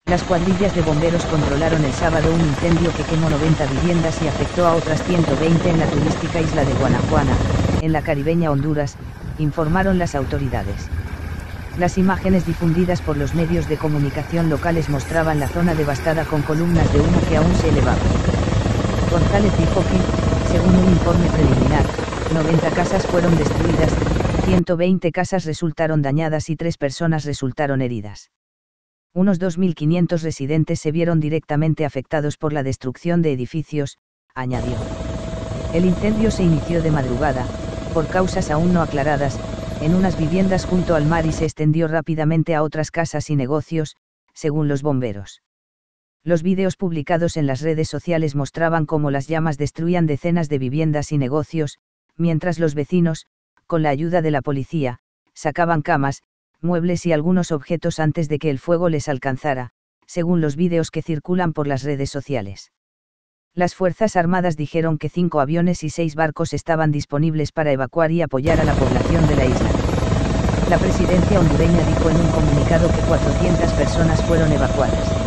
Las cuadrillas de bomberos controlaron el sábado un incendio que quemó 90 viviendas y afectó a otras 120 en la turística isla de Guanajuana, en la caribeña Honduras, informaron las autoridades. Las imágenes difundidas por los medios de comunicación locales mostraban la zona devastada con columnas de humo que aún se elevaban. González dijo que, según un informe preliminar, 90 casas fueron destruidas, 120 casas resultaron dañadas y 3 personas resultaron heridas. Unos 2.500 residentes se vieron directamente afectados por la destrucción de edificios, añadió. El incendio se inició de madrugada, por causas aún no aclaradas, en unas viviendas junto al mar y se extendió rápidamente a otras casas y negocios, según los bomberos. Los vídeos publicados en las redes sociales mostraban cómo las llamas destruían decenas de viviendas y negocios, mientras los vecinos, con la ayuda de la policía, sacaban camas, muebles y algunos objetos antes de que el fuego les alcanzara, según los vídeos que circulan por las redes sociales. Las Fuerzas Armadas dijeron que 5 aviones y 6 barcos estaban disponibles para evacuar y apoyar a la población de la isla. La presidencia hondureña dijo en un comunicado que 400 personas fueron evacuadas.